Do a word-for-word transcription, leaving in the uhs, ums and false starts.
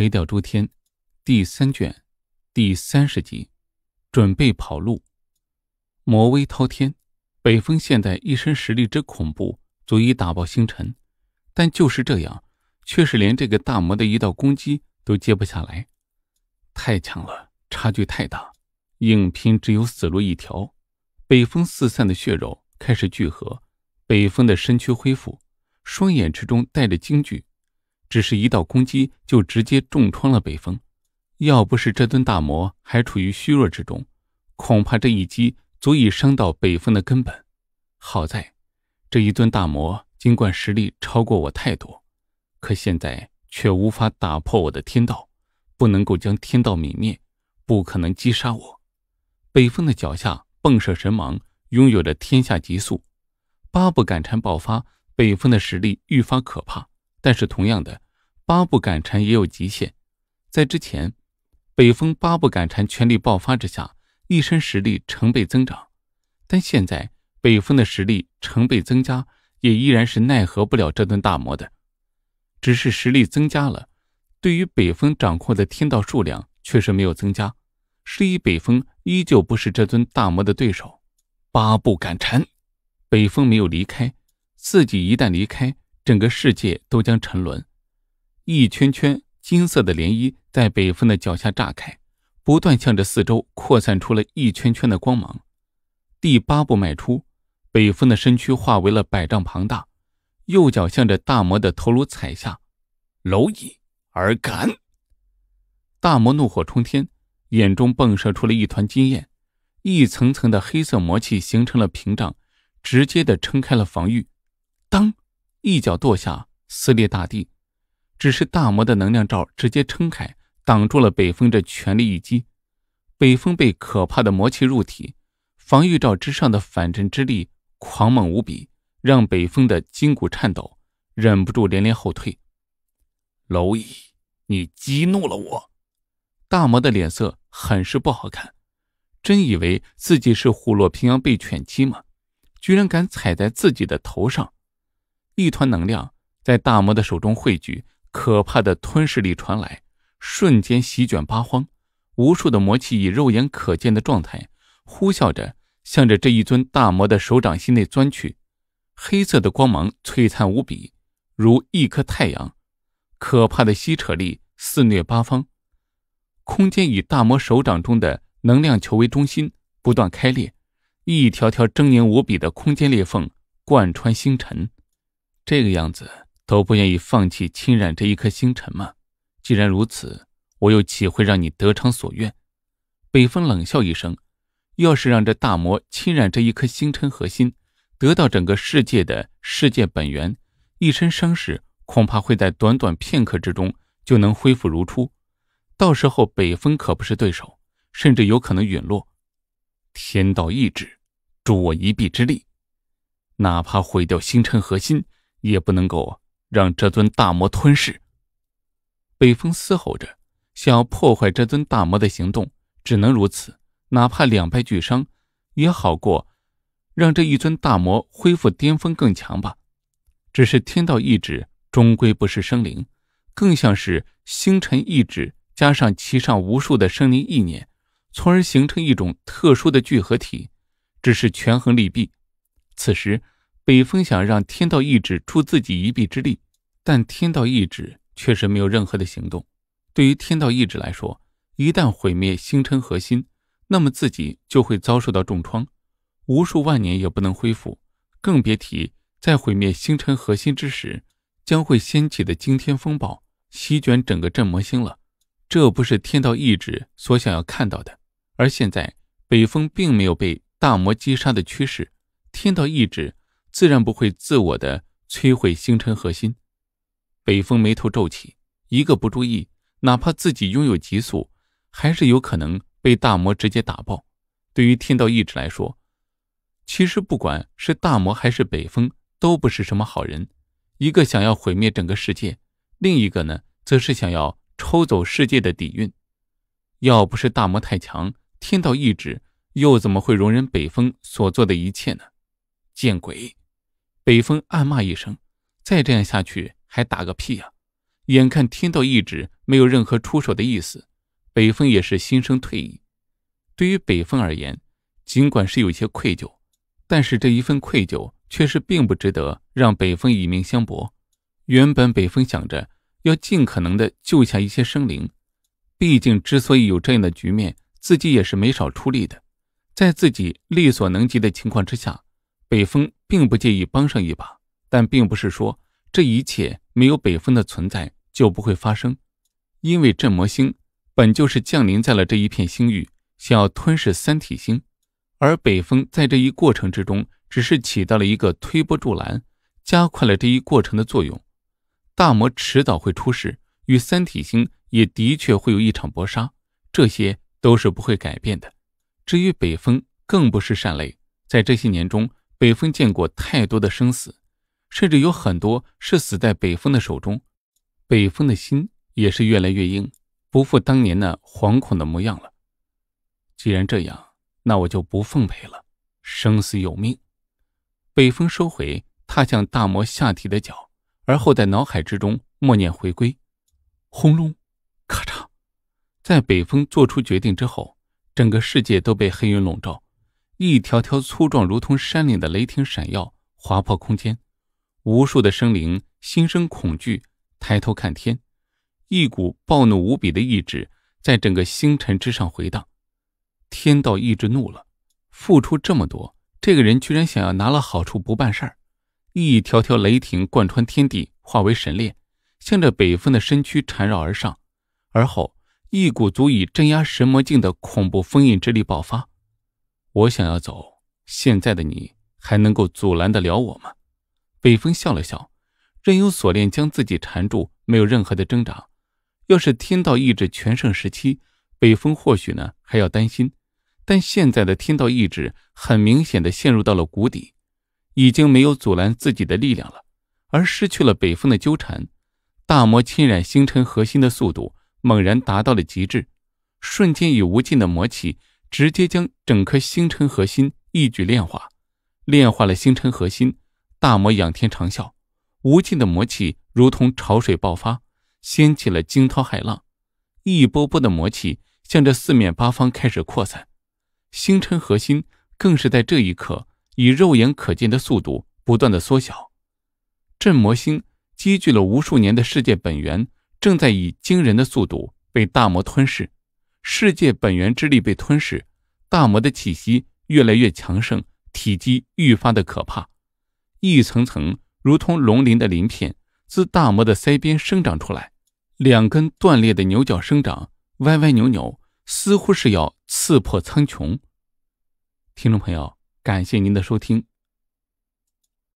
垂钓诸天第三卷第三十集，准备跑路。魔威滔天，北风现在一身实力之恐怖，足以打爆星辰，但就是这样，却是连这个大魔的一道攻击都接不下来。太强了，差距太大，硬拼只有死路一条。北风四散的血肉开始聚合，北风的身躯恢复，双眼之中带着惊惧，只是一道攻击就直接重创了北风。要不是这尊大魔还处于虚弱之中，恐怕这一击足以伤到北风的根本。好在这一尊大魔尽管实力超过我太多，可现在却无法打破我的天道，不能够将天道泯灭，不可能击杀我。北风的脚下迸射神芒，拥有着天下极速。八部赶蝉爆发，北风的实力愈发可怕，但是同样的，八部赶蝉也有极限。在之前，北风八部赶蝉全力爆发之下，一身实力成倍增长，但现在北风的实力成倍增加，也依然是奈何不了这尊大魔的。只是实力增加了，对于北风掌控的天道数量却是没有增加，是以北风依旧不是这尊大魔的对手。八部赶蝉，北风没有离开，自己一旦离开，整个世界都将沉沦。一圈圈金色的涟漪在北风的脚下炸开，不断向着四周扩散出了一圈圈的光芒。第八步迈出，北风的身躯化为了百丈庞大，右脚向着大魔的头颅踩下。蝼蚁而敢！大魔怒火冲天，眼中迸射出了一团金焰，一层层的黑色魔气形成了屏障，直接的撑开了防御。当一脚跺下，撕裂大地。只是大魔的能量罩直接撑开，挡住了北风这全力一击。北风被可怕的魔气入体，防御罩之上的反震之力狂猛无比，让北风的筋骨颤抖，忍不住连连后退。蝼蚁，你激怒了我！大魔的脸色很是不好看，真以为自己是虎落平阳被犬欺吗？居然敢踩在自己的头上！一团能量在大魔的手中汇聚，可怕的吞噬力传来，瞬间席卷八荒，无数的魔气以肉眼可见的状态呼啸着向着这一尊大魔的手掌心内钻去。黑色的光芒璀璨无比，如一颗太阳，可怕的吸扯力肆虐八方。空间以大魔手掌中的能量球为中心不断开裂，一条条狰狞无比的空间裂缝贯穿星辰。这个样子都不愿意放弃侵染这一颗星辰吗？既然如此，我又岂会让你得偿所愿？北风冷笑一声，要是让这大魔侵染这一颗星辰核心，得到整个世界的世界本源，一身伤势恐怕会在短短片刻之中就能恢复如初。到时候北风可不是对手，甚至有可能陨落。天道意志，助我一臂之力，哪怕毁掉星辰核心，也不能够让这尊大魔吞噬。北风嘶吼着，想要破坏这尊大魔的行动，只能如此，哪怕两败俱伤，也好过让这一尊大魔恢复巅峰更强吧。只是天道意志终归不是生灵，更像是星辰意志加上其上无数的生灵意念，从而形成一种特殊的聚合体，只是权衡利弊。此时北风想让天道意志助自己一臂之力，但天道意志确实没有任何的行动。对于天道意志来说，一旦毁灭星辰核心，那么自己就会遭受到重创，无数万年也不能恢复，更别提在毁灭星辰核心之时，将会掀起的惊天风暴席卷整个镇魔星了。这不是天道意志所想要看到的。而现在北风并没有被大魔击杀的趋势，天道意志自然不会自我的摧毁星辰核心。北风眉头皱起，一个不注意，哪怕自己拥有极速，还是有可能被大魔直接打爆。对于天道意志来说，其实不管是大魔还是北风，都不是什么好人。一个想要毁灭整个世界，另一个呢，则是想要抽走世界的底蕴。要不是大魔太强，天道意志又怎么会容忍北风所做的一切呢？见鬼！北风暗骂一声，再这样下去还打个屁啊！ 眼看天道意志没有任何出手的意思，北风也是心生退意。对于北风而言，尽管是有些愧疚，但是这一份愧疚却是并不值得让北风以命相搏。原本北风想着要尽可能的救下一些生灵，毕竟之所以有这样的局面，自己也是没少出力的。在自己力所能及的情况之下，北风并不介意帮上一把，但并不是说这一切没有北风的存在就不会发生。因为镇魔星本就是降临在了这一片星域，想要吞噬三体星，而北风在这一过程之中只是起到了一个推波助澜，加快了这一过程的作用。大魔迟早会出世，与三体星也的确会有一场搏杀，这些都是不会改变的。至于北风，更不是善类，在这些年中，北风见过太多的生死，甚至有很多是死在北风的手中。北风的心也是越来越硬，不复当年那惶恐的模样了。既然这样，那我就不奉陪了，生死有命。北风收回踏向大魔下体的脚，而后在脑海之中默念回归。轰隆，咔嚓，在北风做出决定之后，整个世界都被黑云笼罩，一条条粗壮如同山岭的雷霆闪耀，划破空间。无数的生灵心生恐惧，抬头看天，一股暴怒无比的意志在整个星辰之上回荡。天道意志怒了，付出这么多，这个人居然想要拿了好处不办事儿。一条条雷霆贯穿天地，化为神链，向着北风的身躯缠绕而上，而后一股足以镇压神魔境的恐怖封印之力爆发。我想要走，现在的你还能够阻拦得了我吗？北风笑了笑，任由锁链将自己缠住，没有任何的挣扎。要是天道意志全盛时期，北风或许呢还要担心，但现在的天道意志很明显的陷入到了谷底，已经没有阻拦自己的力量了，而失去了北风的纠缠，大魔侵染星辰核心的速度猛然达到了极致，瞬间以无尽的魔气直接将整颗星辰核心一举炼化。炼化了星辰核心，大魔仰天长啸，无尽的魔气如同潮水爆发，掀起了惊涛骇浪，一波波的魔气向着四面八方开始扩散。星辰核心更是在这一刻以肉眼可见的速度不断的缩小。镇魔星积聚了无数年的世界本源正在以惊人的速度被大魔吞噬，世界本源之力被吞噬，大魔的气息越来越强盛，体积愈发的可怕，一层层如同龙鳞的鳞片自大魔的腮边生长出来，两根断裂的牛角生长，歪歪扭扭，似乎是要刺破苍穹。听众朋友，感谢您的收听。